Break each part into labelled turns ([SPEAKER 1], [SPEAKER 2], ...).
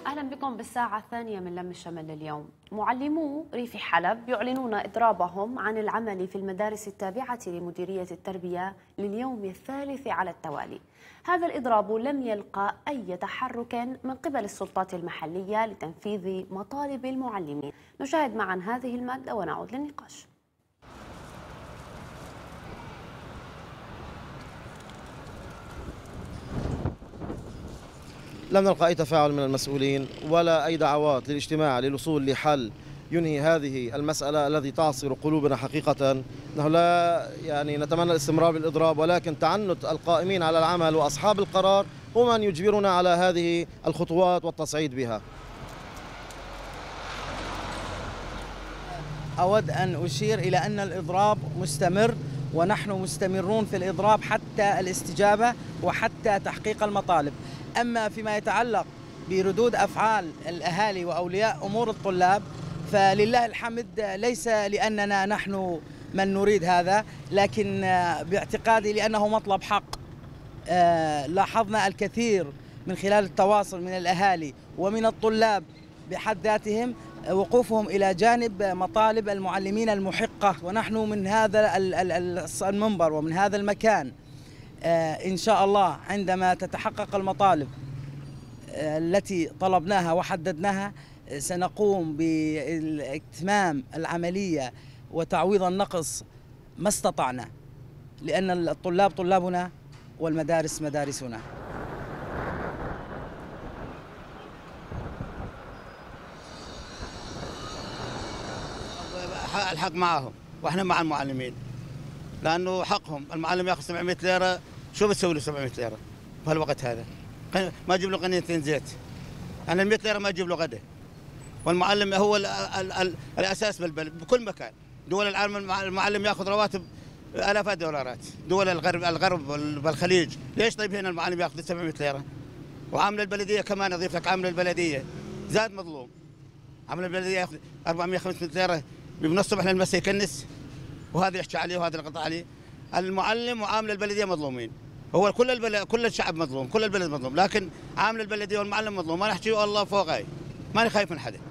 [SPEAKER 1] أهلا بكم بالساعة الثانية من لم الشمل لليوم. معلمو ريف حلب يعلنون إضرابهم عن العمل في المدارس التابعة لمديرية التربية لليوم الثالث على التوالي. هذا الإضراب لم يلقى أي تحرك من قبل السلطات المحلية لتنفيذ مطالب المعلمين. نشاهد معا هذه المادة ونعود للنقاش.
[SPEAKER 2] لم نلقى أي تفاعل من المسؤولين ولا أي دعوات للاجتماع للوصول لحل ينهي هذه المسألة التي تعصر قلوبنا حقيقة. نحن لا نتمنى الاستمرار بالإضراب، ولكن تعنت القائمين على العمل وأصحاب القرار هو من يجبرنا على هذه الخطوات والتصعيد بها.
[SPEAKER 3] أود أن أشير إلى أن الإضراب مستمر، ونحن مستمرون في الإضراب حتى الاستجابة وحتى تحقيق المطالب. أما فيما يتعلق بردود أفعال الأهالي وأولياء أمور الطلاب فلله الحمد، ليس لأننا نحن من نريد هذا، لكن باعتقادي لأنه مطلب حق. لاحظنا الكثير من خلال التواصل من الأهالي ومن الطلاب بحد ذاتهم وقوفهم إلى جانب مطالب المعلمين المحقة، ونحن من هذا المنبر ومن هذا المكان إن شاء الله عندما تتحقق المطالب التي طلبناها وحددناها سنقوم بإتمام العملية وتعويض النقص ما استطعنا، لأن الطلاب طلابنا والمدارس مدارسنا.
[SPEAKER 4] الحق معهم واحنا مع المعلمين، لانه حقهم. المعلم ياخذ 700 ليره، شو بتسوي له 700 ليره بهالوقت هذا؟ ما اجيب له قنينتين زيت. انا ال 100 ليره ما اجيب له غدا. والمعلم هو الاساس بالبلد بكل مكان. دول العالم المعلم ياخذ رواتب آلاف الدولارات. دول الغرب والخليج، ليش طيب هنا المعلم ياخذ 700 ليره؟ وعامل البلديه كمان، اضيف لك عامل البلديه زاد مظلوم. عامل البلديه ياخذ 400 500 ليره من الصبح للمساء يكنس، وهذا يحكي عليه وهذا يقطع عليه. المعلم وعامل البلديه مظلومين. هو كل الشعب مظلوم، كل البلد مظلوم، لكن عامل البلديه والمعلم مظلوم. ما نحكي والله فوقي، ماني خايف من حدا.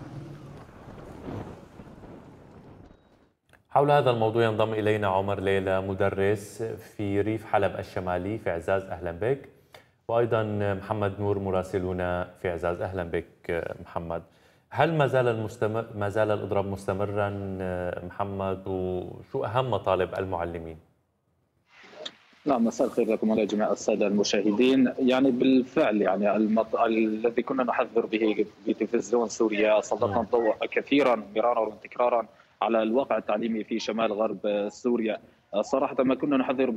[SPEAKER 5] حول هذا الموضوع ينضم الينا عمر ليلى، مدرس في ريف حلب الشمالي في عزاز. اهلا بك. وايضا محمد نور مراسلنا في عزاز. اهلا بك محمد. هل ما زال الإضراب مستمرا محمد، وشو أهم مطالب المعلمين؟
[SPEAKER 6] نعم، مساء الخير لكم ولجميع السادة المشاهدين. بالفعل الذي كنا نحذر به في تلفزيون سوريا سلطنا الضوء كثيرا مرارا وتكرارا على الواقع التعليمي في شمال غرب سوريا. صراحة ما كنا نحذر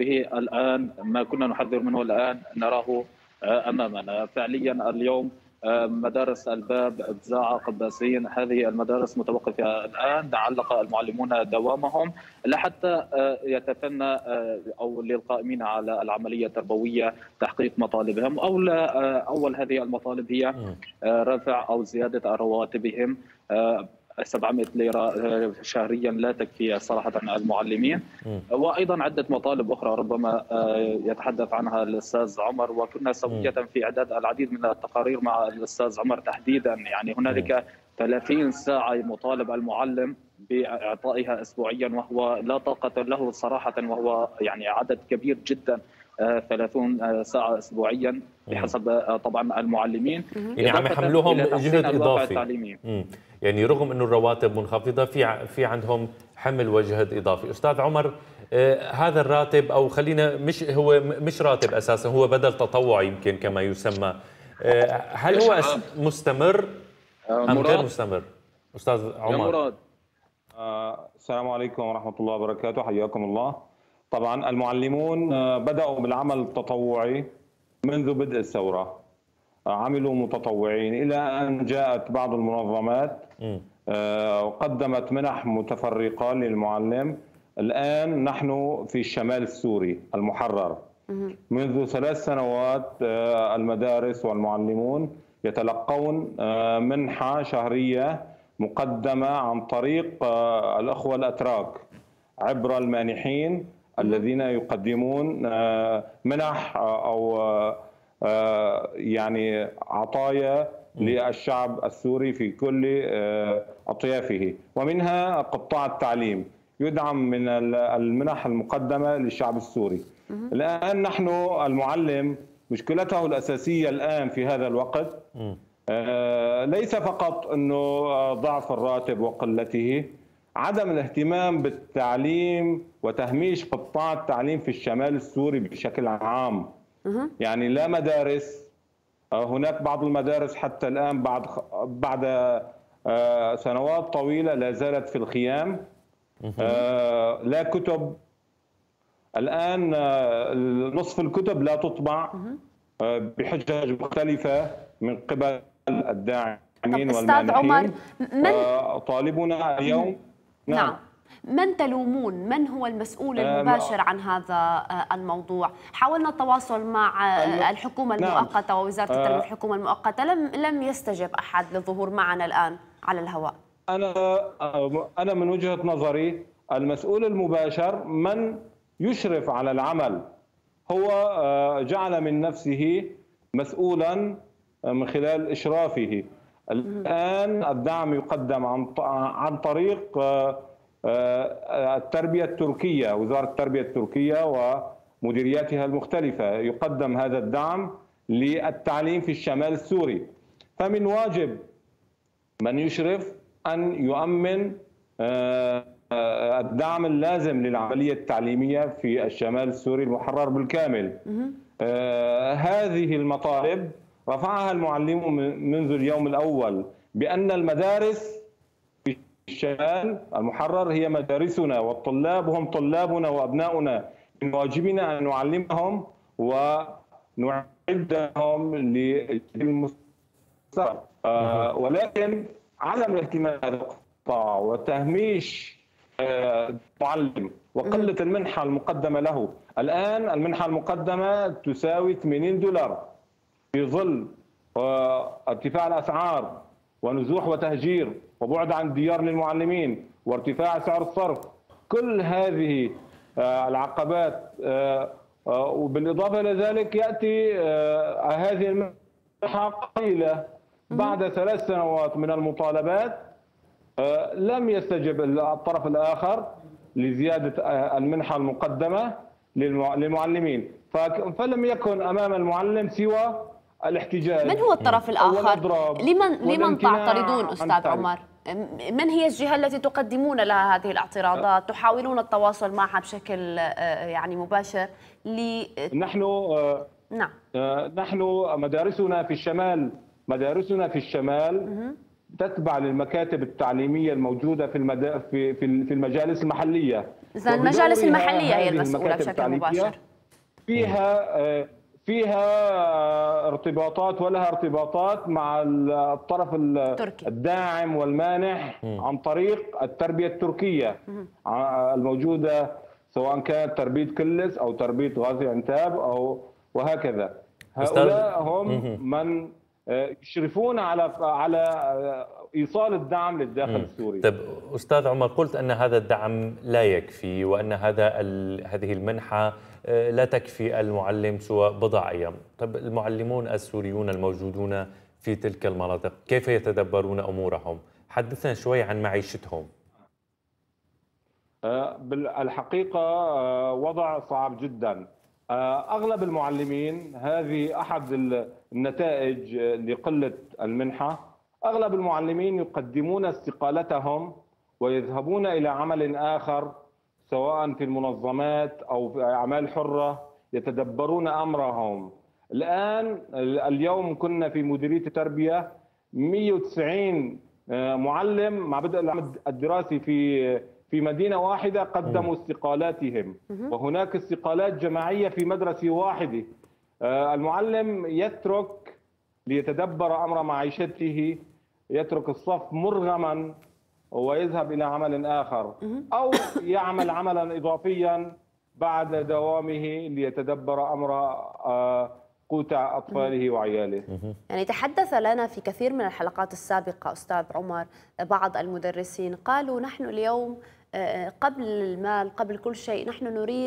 [SPEAKER 6] منه الآن نراه أمامنا فعليا. اليوم مدارس الباب، بزاعة، قباسين، هذه المدارس متوقفة الآن. علق المعلمون دوامهم لحتى يتفنى أو للقائمين على العملية التربوية تحقيق مطالبهم. أول هذه المطالب هي رفع أو زيادة رواتبهم. 700 ليرة شهريا لا تكفي صراحة المعلمين، وأيضا عدة مطالب أخرى ربما يتحدث عنها الأستاذ عمر، وكنا سوية في إعداد العديد من التقارير مع الأستاذ عمر تحديدا. هنالك 30 ساعة مطالب المعلم بإعطائها أسبوعيا، وهو لا طاقة له صراحة، وهو عدد كبير جدا. 30 ساعة أسبوعيا بحسب طبعا المعلمين،
[SPEAKER 5] عم يحملوهم جهد إضافي. رغم أنه الرواتب منخفضة في عندهم حمل وجهد إضافي. أستاذ عمر، هذا الراتب، أو خلينا مش راتب أساسا، هو بدل تطوعي يمكن كما يسمى، هل هو مستمر أم غير مستمر؟ أستاذ عمر.
[SPEAKER 7] السلام عليكم ورحمة الله وبركاته، حياكم الله. طبعا المعلمون بدأوا بالعمل التطوعي منذ بدء الثورة، عملوا متطوعين إلى أن جاءت بعض المنظمات وقدمت منح متفرقة للمعلم. الآن نحن في الشمال السوري المحرر منذ 3 سنوات المدارس والمعلمون يتلقون منحة شهرية مقدمة عن طريق الأخوة الأتراك عبر المانحين الذين يقدمون منح أو عطايا للشعب السوري في كل أطيافه، ومنها قطاع التعليم يدعم من المنح المقدمة للشعب السوري. الآن نحن المعلم مشكلته الأساسية الآن في هذا الوقت ليس فقط أنه ضعف الراتب وقلته، عدم الاهتمام بالتعليم وتهميش قطاع التعليم في الشمال السوري بشكل عام. يعني لا مدارس، هناك بعض المدارس حتى الآن بعد سنوات طويلة لا زالت في الخيام، لا كتب. الآن نصف الكتب لا تطبع بحجج مختلفة من قبل الداعمين والمانحين. طالبنا اليوم
[SPEAKER 1] نعم. من تلومون؟ من هو المسؤول المباشر عن هذا الموضوع؟ حاولنا التواصل مع الحكومة المؤقتة ووزارة التربية الحكومة المؤقتة، لم يستجب أحد للظهور معنا الآن على الهواء.
[SPEAKER 7] أنا من وجهة نظري المسؤول المباشر من يشرف على العمل، هو جعل من نفسه مسؤولا من خلال إشرافه. الآن الدعم يقدم عن طريق التربية التركية، وزارة التربية التركية ومديرياتها المختلفة، يقدم هذا الدعم للتعليم في الشمال السوري. فمن واجب من يشرف أن يؤمن الدعم اللازم للعملية التعليمية في الشمال السوري المحرر بالكامل. هذه المطالب رفعها المعلمون منذ اليوم الأول، بأن المدارس في الشمال المحرر هي مدارسنا، والطلاب هم طلابنا وأبناؤنا، من واجبنا أن نعلمهم ونعدهم للمستقبل. ولكن عدم الاهتمام بهذا القطاع وتهميش المعلم وقلة المنحة المقدمة له. الآن المنحة المقدمة تساوي $80 في ظل ارتفاع الأسعار ونزوح وتهجير وبعد عن الديار للمعلمين وارتفاع سعر الصرف. كل هذه العقبات، وبالإضافة إلى ذلك يأتي هذه المنحة قليلة بعد 3 سنوات من المطالبات. لم يستجب الطرف الآخر لزيادة المنحة المقدمة للمعلمين، فلم يكن أمام المعلم سوى الاحتجاج.
[SPEAKER 1] من هو الطرف الآخر؟ لمن تعترضون أستاذ عمر؟ من هي الجهة التي تقدمون لها هذه الاعتراضات؟ تحاولون التواصل معها بشكل يعني مباشر؟
[SPEAKER 7] نحن مدارسنا في الشمال تتبع للمكاتب التكتيكية الموجودة في المجالس المحلية.
[SPEAKER 1] إذا المجالس المحلية هي المسؤولة بشكل مباشر.
[SPEAKER 7] فيها ارتباطات ولها ارتباطات مع الطرف الداعم والمانح عن طريق التربية التركية الموجودة، سواء كانت تربية كلس أو تربية غازي عنتاب أو وهكذا. هؤلاء هم من يشرفون على إيصال الدعم للداخل السوري.
[SPEAKER 5] طيب أستاذ عمر، قلت أن هذا الدعم لا يكفي، وأن هذه المنحة لا تكفي المعلم سوى بضع أيام. طيب المعلمون السوريون الموجودون في تلك المناطق كيف يتدبرون أمورهم؟ حدثنا شوي عن معيشتهم.
[SPEAKER 7] بالحقيقة وضع صعب جدا. أغلب المعلمين، هذه أحد النتائج لقلة المنحة، أغلب المعلمين يقدمون استقالتهم ويذهبون إلى عمل آخر، سواء في المنظمات أو في أعمال حرة، يتدبرون أمرهم. اليوم كنا في مديرية التربية 190 معلم مع بدء العام الدراسي في مدينة واحدة قدموا استقالاتهم، وهناك استقالات جماعية في مدرسة واحدة. المعلم يترك ليتدبر أمر معيشته، يترك الصف مرغما ويذهب إلى عمل آخر، أو يعمل عملا إضافيا بعد دوامه ليتدبر أمر قوت أطفاله وعياله.
[SPEAKER 1] يعني تحدث لنا في كثير من الحلقات السابقة أستاذ عمر بعض المدرسين، قالوا نحن اليوم قبل المال قبل كل شيء نحن نريد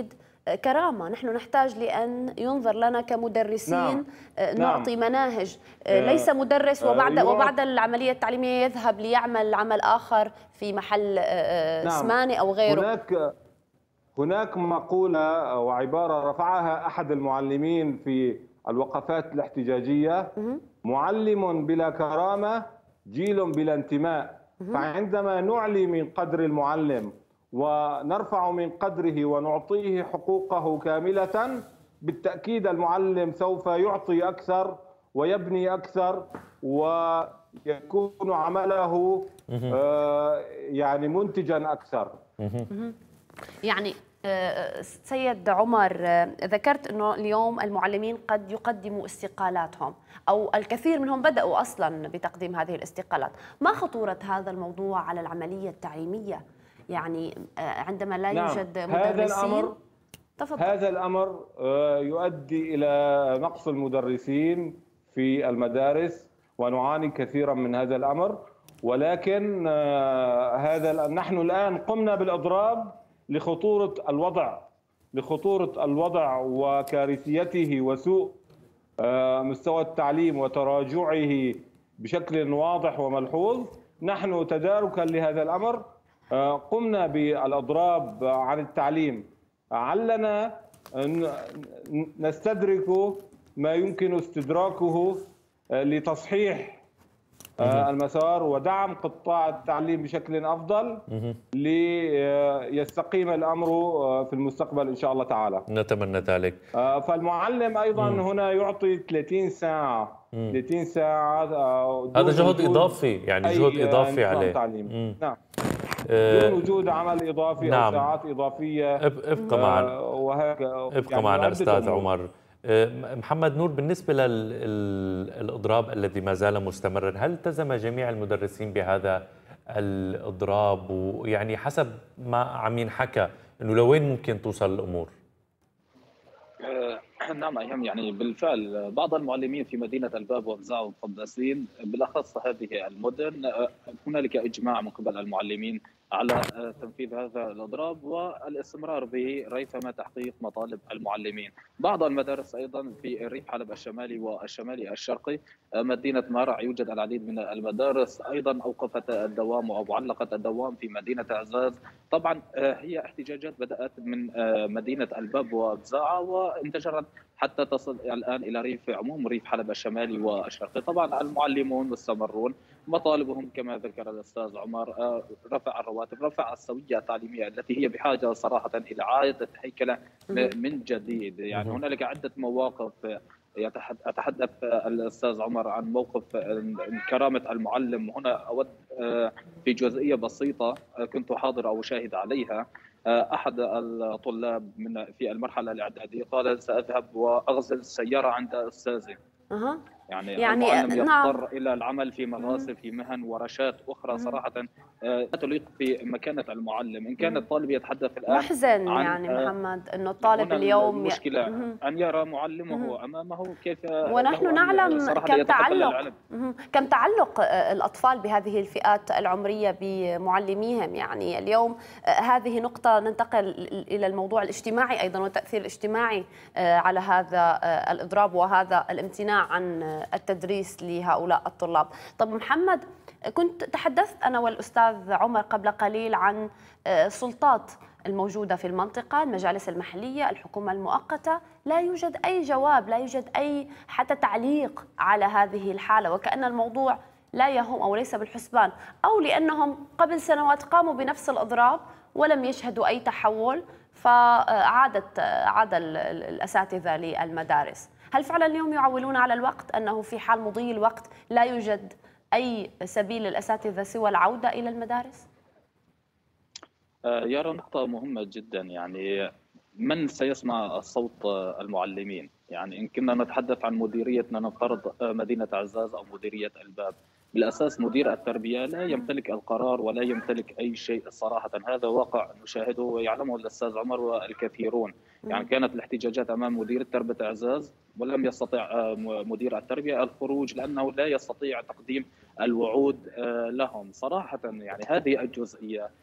[SPEAKER 1] كرامة، نحن نحتاج لأن ينظر لنا كمدرسين. نعطي مناهج. ليس مدرس وبعد العملية التعليمية يذهب ليعمل عمل آخر في محل سمانة أو غيره.
[SPEAKER 7] هناك مقولة وعبارة رفعها أحد المعلمين في الوقفات الاحتجاجية: معلم بلا كرامة جيل بلا انتماء. فعندما نعلي من قدر المعلم ونرفع من قدره ونعطيه حقوقه كاملة، بالتأكيد المعلم سوف يعطي أكثر ويبني أكثر ويكون عمله يعني منتجا أكثر.
[SPEAKER 1] يعني سيد عمر، ذكرت أنه اليوم المعلمين قد يقدموا استقالاتهم أو الكثير منهم بدأوا أصلا بتقديم هذه الاستقالات. ما خطورة هذا الموضوع على العملية التعليمية؟ يعني عندما لا يوجد مدرسين.
[SPEAKER 7] هذا الأمر يؤدي إلى نقص المدرسين في المدارس، ونعاني كثيرا من هذا الأمر. ولكن نحن الآن قمنا بالإضراب لخطورة الوضع وكارثيته وسوء مستوى التعليم وتراجعه بشكل واضح وملحوظ. نحن تداركا لهذا الأمر قمنا بالإضراب عن التعليم، علنا نستدرك ما يمكن استدراكه لتصحيح المسار ودعم قطاع التعليم بشكل أفضل ليستقيم الأمر في المستقبل إن شاء الله تعالى.
[SPEAKER 5] نتمنى ذلك.
[SPEAKER 7] فالمعلم أيضا هنا يعطي 30 ساعة 30 ساعة.
[SPEAKER 5] هذا جهد إضافي، يعني جهد إضافي عليه.
[SPEAKER 7] نعم. دون وجود عمل إضافي أو ساعات إضافية.
[SPEAKER 5] ابقى معنا ابقى معنا أستاذ عمر. محمد نور، بالنسبة للإضراب الذي ما زال مستمرا، هل التزم جميع المدرسين بهذا الإضراب؟ ويعني حسب ما عم ينحكى أنه لوين ممكن توصل الأمور؟
[SPEAKER 6] نعم، يعني بالفعل بعض المعلمين في مدينة الباب وابزاع وقباسين بالأخص هذه المدن هنالك إجماع من قبل المعلمين على تنفيذ هذا الإضراب والاستمرار به ريثما تحقيق مطالب المعلمين. بعض المدارس أيضا في ريف حلب الشمالي والشمالي الشرقي مدينة مرع يوجد العديد من المدارس أيضا أوقفت الدوام أو علقت الدوام في مدينة عزاز. طبعا هي احتجاجات بدأت من مدينة الباب وابزاع وانتشرت حتى تصل الآن إلى عموم ريف حلب الشمالي والشرقي. طبعا المعلمون مستمرون، مطالبهم كما ذكر الأستاذ عمر رفع الرواتب، رفع السوية التعليمية التي هي بحاجة صراحة إلى إعادة هيكلة من جديد. يعني هنالك عدة مواقف. يتحدث الأستاذ عمر عن موقف كرامة المعلم. هنا أود في جزئية بسيطة كنت حاضر أو شاهد عليها. أحد الطلاب في المرحلة الإعدادية قال: سأذهب وأغسل السيارة عند أستاذي. يعني المعلم يضطر إلى العمل في مغاسل في مهن ورشات أخرى صراحة لا تليق بمكانة المعلم. إن كان الطالب يتحدث الآن
[SPEAKER 1] محزن يعني محمد أنه الطالب اليوم
[SPEAKER 6] المشكلة أن يرى معلمه أمامه كيف.
[SPEAKER 1] ونحن نعلم كم تعلق الأطفال بهذه الفئات العمرية بمعلميهم. يعني اليوم هذه نقطة. ننتقل إلى الموضوع الاجتماعي أيضا والتأثير الاجتماعي على هذا الإضراب وهذا الامتناع عن التدريس لهؤلاء الطلاب. طب محمد، كنت تحدثت أنا والأستاذ عمر قبل قليل عن السلطات الموجودة في المنطقة، المجالس المحلية، الحكومة المؤقتة. لا يوجد أي جواب، لا يوجد أي حتى تعليق على هذه الحالة، وكأن الموضوع لا يهم أو ليس بالحسبان، أو لأنهم قبل سنوات قاموا بنفس الإضراب ولم يشهدوا أي تحول عاد الأساتذة للمدارس. هل فعلا اليوم يعولون على الوقت أنه في حال مضي الوقت لا يوجد أي سبيل للأساتذة سوى العودة إلى المدارس؟
[SPEAKER 6] يرى نقطة مهمة جدا. يعني من سيسمع صوت المعلمين؟ يعني إن كنا نتحدث عن مديرية نفترض مدينة عزاز أو مديرية الباب، بالأساس مدير التربية لا يمتلك القرار ولا يمتلك أي شيء صراحة. هذا واقع نشاهده ويعلمه الأستاذ عمر والكثيرون. يعني كانت الاحتجاجات أمام مدير تربية عزاز ولم يستطيع مدير التربية الخروج لأنه لا يستطيع تقديم الوعود لهم صراحة. يعني هذه الجزئية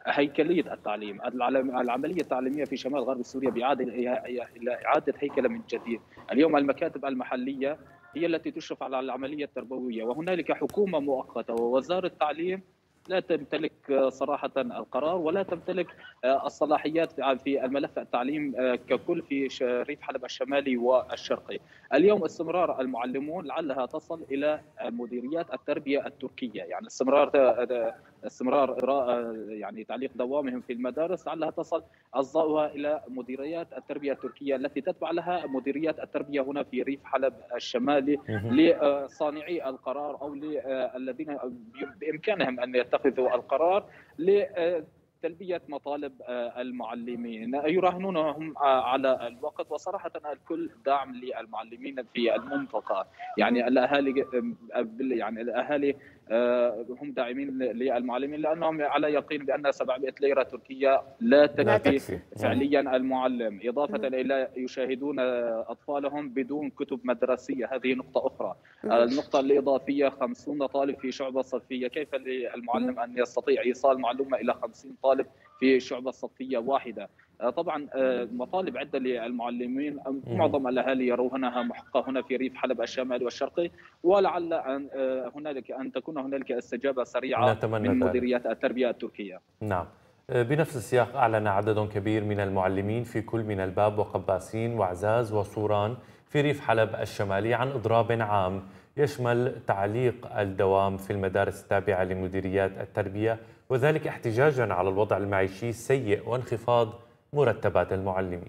[SPEAKER 6] هيكلية التعليم. العملية التعليمية في شمال غرب سوريا بإعادة إلى إعادة هيكلة من جديد. اليوم المكاتب المحلية هي التي تشرف على العملية التربوية، وهنالك حكومة مؤقتة ووزارة التعليم لا تمتلك صراحة القرار ولا تمتلك الصلاحيات في الملف التعليم ككل في ريف حلب الشمالي والشرقي. اليوم استمرار المعلمون لعلها تصل إلى مديريات التربية التركية، يعني استمرار يعني تعليق دوامهم في المدارس لعلها تصل أصداؤها إلى مديريات التربية التركية التي تتبع لها مديريات التربية هنا في ريف حلب الشمالي لصانعي القرار أو الذين بإمكانهم أن يتخذوا القرار لتلبية مطالب المعلمين. يراهنونهم على الوقت، وصراحة الكل داعم للمعلمين في المنطقة، يعني الأهالي هم داعمين للمعلمين لأنهم على يقين بأن 700 ليرة تركية لا تكفي فعليا المعلم، إضافة إلى يشاهدون أطفالهم بدون كتب مدرسية. هذه نقطة أخرى. النقطة الإضافية 50 طالب في شعبة صفية، كيف للمعلم أن يستطيع إيصال معلومة إلى 50 طالب في شعبة صفية واحدة؟ طبعا مطالب عدة للمعلمين، معظم الأهالي يرونها محققة هنا في ريف حلب الشمالي والشرقي، ولعل أن تكون هنالك استجابة سريعة من مديريات التربية التركية.
[SPEAKER 5] نعم. بنفس السياق أعلن عدد كبير من المعلمين في كل من الباب وقباسين وعزاز وصوران في ريف حلب الشمالي عن إضراب عام يشمل تعليق الدوام في المدارس التابعة لمديريات التربية، وذلك احتجاجا على الوضع المعيشي السيء وانخفاض مرتبات المعلمين.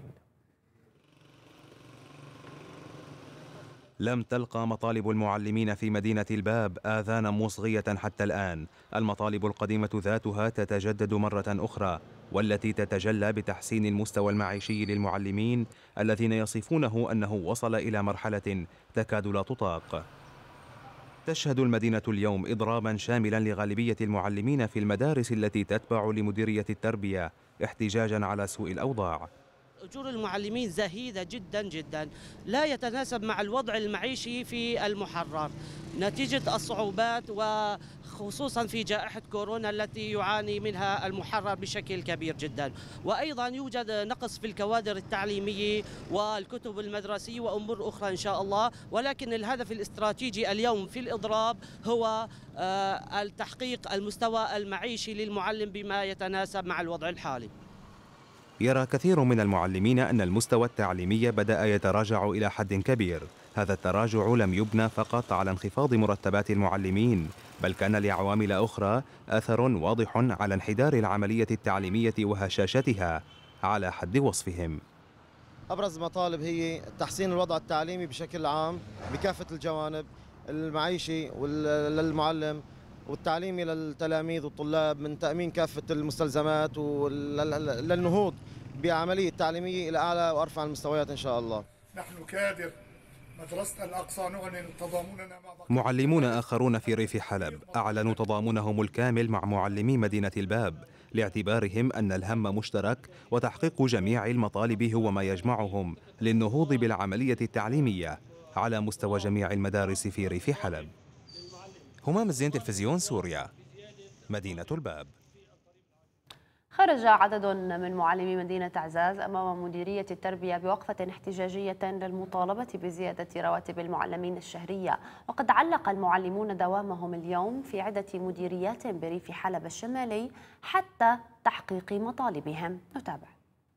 [SPEAKER 8] لم تلقى مطالب المعلمين في مدينة الباب آذانا مصغية حتى الآن. المطالب القديمة ذاتها تتجدد مرة أخرى، والتي تتجلى بتحسين المستوى المعيشي للمعلمين الذين يصفونه أنه وصل إلى مرحلة تكاد لا تطاق. تشهد المدينة اليوم إضرابا شاملا لغالبية المعلمين في المدارس التي تتبع لمديرية التربية احتجاجا على سوء الأوضاع.
[SPEAKER 9] أجور المعلمين زهيدة جدا جدا، لا يتناسب مع الوضع المعيشي في المحرر نتيجة الصعوبات، وخصوصا في جائحة كورونا التي يعاني منها المحرر بشكل كبير جدا. وأيضا يوجد نقص في الكوادر التعليمية والكتب المدرسية وأمور أخرى إن شاء الله، ولكن الهدف الاستراتيجي اليوم في الإضراب هو التحقيق المستوى المعيشي للمعلم بما يتناسب مع الوضع الحالي.
[SPEAKER 8] يرى كثير من المعلمين أن المستوى التعليمي بدأ يتراجع إلى حد كبير. هذا التراجع لم يبنى فقط على انخفاض مرتبات المعلمين، بل كان لعوامل أخرى أثر واضح على انحدار العملية التعليمية وهشاشتها على حد وصفهم.
[SPEAKER 2] أبرز مطالب هي تحسين الوضع التعليمي بشكل عام بكافة الجوانب، المعيشي للمعلم والتعليمي للتلاميذ والطلاب، من تأمين كافة المستلزمات وللنهوض بعملية تعليمية إلى أعلى وأرفع المستويات إن شاء الله.
[SPEAKER 10] نحن كادر مدرسة الأقصى نعلن تضامننا مع
[SPEAKER 8] معلمون آخرون في ريف حلب أعلنوا تضامنهم الكامل مع معلمي مدينة الباب، لاعتبارهم أن الهم مشترك وتحقيق جميع المطالب هو ما يجمعهم للنهوض بالعملية التعليمية على مستوى جميع المدارس في ريف حلب. همام الزين، تلفزيون سوريا، مدينة الباب.
[SPEAKER 1] خرج عدد من معلمي مدينة عزاز أمام مديرية التربية بوقفة احتجاجية للمطالبة بزيادة رواتب المعلمين الشهرية، وقد علق المعلمون دوامهم اليوم في عدة مديريات بريف حلب الشمالي حتى تحقيق مطالبهم. نتابع.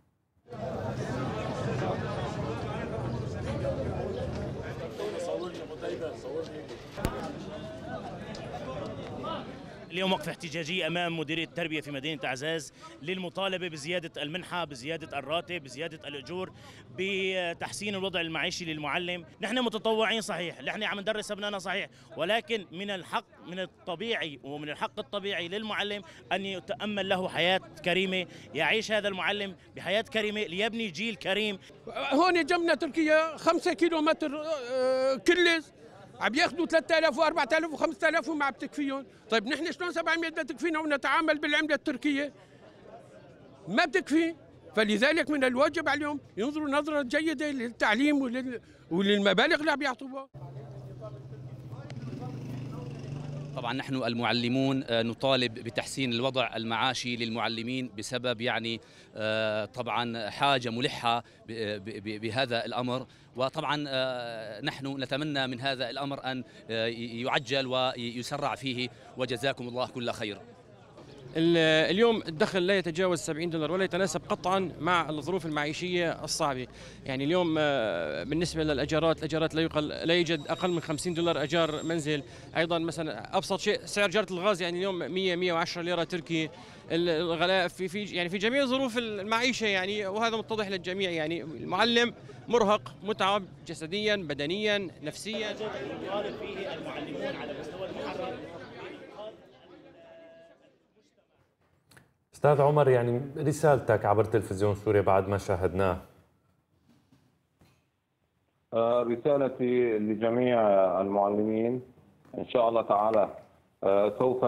[SPEAKER 11] اليوم وقفة احتجاجية أمام مديرية التربية في مدينة عزاز للمطالبة بزيادة المنحة، بزيادة الراتب، بزيادة الأجور، بتحسين الوضع المعيشي للمعلم. نحن متطوعين صحيح، نحن عم ندرس أبنائنا صحيح، ولكن من الحق، من الطبيعي ومن الحق الطبيعي للمعلم أن يتأمل له حياة كريمة، يعيش هذا المعلم بحياة كريمة ليبني جيل كريم.
[SPEAKER 12] هون جنبنا تركيا 5 كيلومتر كلس عم ياخذوا 3000 و4000 و5000 وما عم تكفيهم. طيب نحن شلون 700 بدها تكفينا ونتعامل بالعمله التركيه؟ ما بتكفي. فلذلك من الواجب عليهم ينظروا نظره جيده للتعليم وللمبالغ اللي عم يعطوها.
[SPEAKER 13] طبعا نحن المعلمون نطالب بتحسين الوضع المعاشي للمعلمين بسبب يعني طبعا حاجة ملحة بهذا الأمر، وطبعا نحن نتمنى من هذا الأمر أن يعجل ويسرع فيه، وجزاكم الله كل خير.
[SPEAKER 14] اليوم الدخل لا يتجاوز $70 ولا يتناسب قطعا مع الظروف المعيشية الصعبة. يعني اليوم بالنسبة للأجارات لا يوجد أقل من $50 أجار منزل. أيضا مثلا أبسط شيء سعر جارة الغاز يعني اليوم 110 ليرة تركي. الغلاء في جميع ظروف المعيشة يعني، وهذا متضح للجميع. يعني المعلم مرهق متعب جسديا بدنيا نفسيا.
[SPEAKER 11] يطالب فيه المعلمون على مستوى المحرر.
[SPEAKER 5] أستاذ عمر، يعني رسالتك عبر تلفزيون سوريا بعد ما شاهدناه.
[SPEAKER 7] رسالتي لجميع المعلمين إن شاء الله تعالى سوف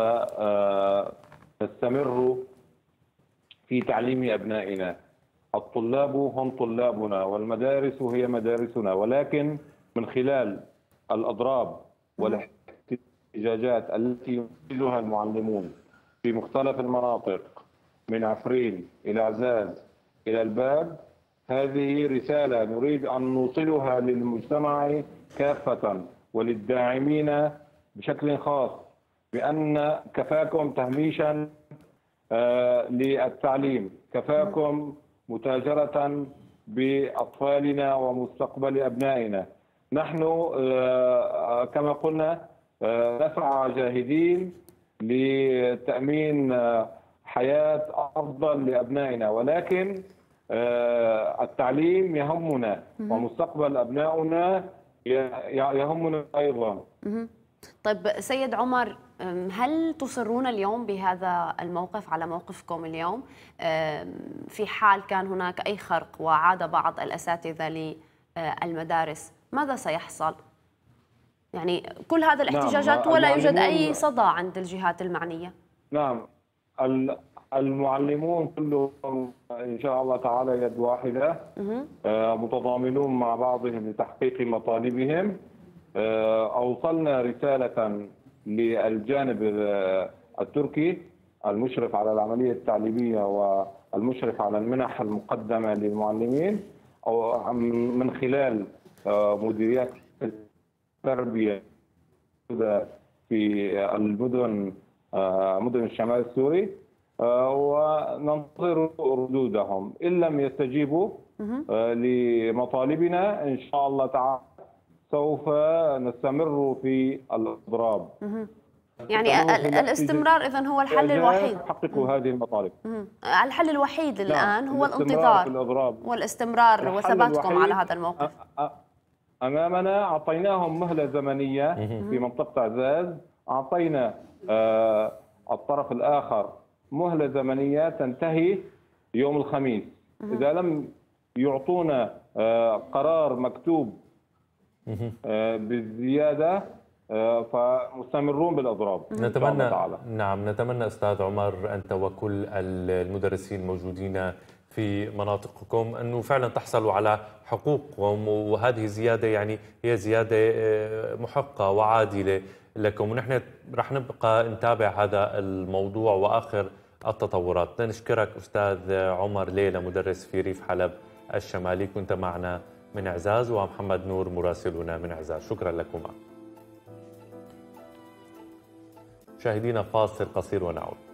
[SPEAKER 7] نستمر في تعليم أبنائنا. الطلاب هم طلابنا والمدارس هي مدارسنا، ولكن من خلال الأضراب والاحتجاجات التي ينفذها المعلمون في مختلف المناطق من عفرين إلى عزاز إلى الباب، هذه رسالة نريد أن نوصلها للمجتمع كافة وللداعمين بشكل خاص، بأن كفاكم تهميشا للتعليم، كفاكم متاجرة بأطفالنا ومستقبل أبنائنا. نحن كما قلنا نسعى جاهدين لتأمين حياة أفضل لأبنائنا، ولكن التعليم يهمنا ومستقبل أبنائنا يهمنا أيضا.
[SPEAKER 1] طيب سيد عمر، هل تصرون اليوم بهذا الموقف على موقفكم اليوم في حال كان هناك أي خرق وعاد بعض الأساتذة للمدارس؟ ماذا سيحصل؟ يعني كل هذا الاحتجاجات ولا يوجد أي صدى عند الجهات المعنية.
[SPEAKER 7] نعم، المعلمون كلهم إن شاء الله تعالى يد واحدة، متضامنون مع بعضهم لتحقيق مطالبهم. أوصلنا رسالة للجانب التركي المشرف على العملية التعليمية والمشرف على المنح المقدمة للمعلمين، أو من خلال مديريات التربية في مدن الشمال السوري، وننتظر ردودهم. إن لم يستجيبوا لمطالبنا إن شاء الله تعالى سوف نستمر في الإضراب.
[SPEAKER 1] يعني الاستمرار إذن هو الحل الوحيد.
[SPEAKER 7] حققوا هذه المطالب.
[SPEAKER 1] الحل الوحيد الآن هو الانتظار والاستمرار وثباتكم على هذا الموقف.
[SPEAKER 7] أمامنا أعطيناهم مهلة زمنية في منطقة عزاز، أعطينا الطرف الآخر مهلة زمنية تنتهي يوم الخميس. إذا لم يعطونا قرار مكتوب بالزيادة فمستمرون بالأضراب.
[SPEAKER 5] نتمنى أستاذ عمر أنت وكل المدرسين الموجودين في مناطقكم أنه فعلا تحصلوا على حقوقكم، وهذه الزيادة يعني هي زيادة محقة وعادلة لكم، ونحن رح نبقى نتابع هذا الموضوع وآخر التطورات. نشكرك أستاذ عمر ليلى، مدرس في ريف حلب الشمالي، كنت معنا من عزاز، ومحمد نور مراسلنا من عزاز. شكرا لكما. مشاهدينا فاصل قصير ونعود.